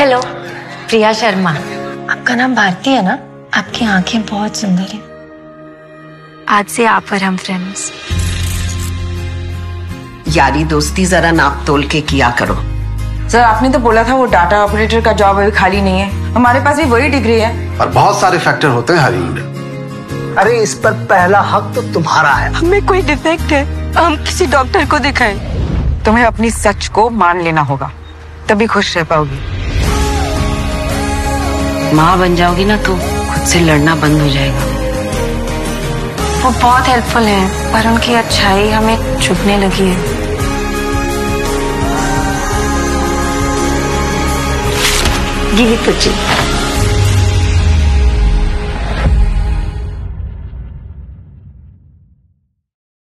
Hello, Priya Sharma. आपका नाम भारती है ना? आपकी आंखें बहुत सुंदर हैं। आज से आप और हम फ्रेंड्स। यारी दोस्ती जरा नाप तोल के किया करो। सर आपने तो बोला था वो डाटा ऑपरेटर का जॉब अभी खाली नहीं है। हमारे पास भी वही डिग्री है। और बहुत सारे फैक्टर होते हैं हायरिंग में। अरे इस पर पहला हक तो तुम्हारा है। हमें कोई डिफेक्ट है, हम किसी डॉक्टर को दिखाएं। तुम्हें अपनी सच को मान लेना होगा, तभी खुश रह पाओगी। माँ बन जाओगी ना तो खुद से लड़ना बंद हो जाएगा। वो बहुत हेल्पफुल है, पर उनकी अच्छाई हमें चुभने लगी है। Give it to ji.